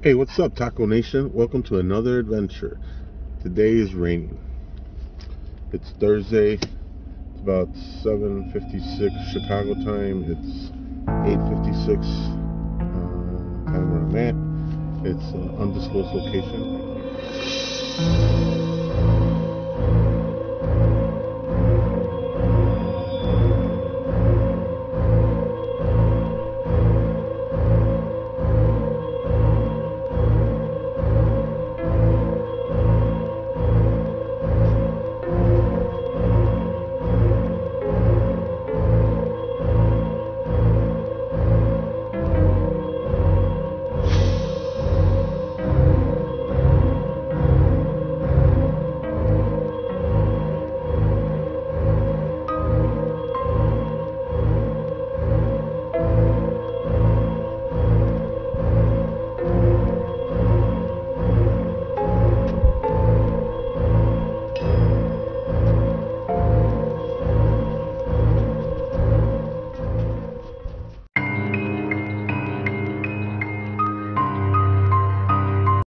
Hey, what's up, Taco Nation? Welcome to another adventure. Today is raining. It's Thursday. It's about 7:56 Chicago time. It's 8:56 time where I'm at. It's an undisclosed location.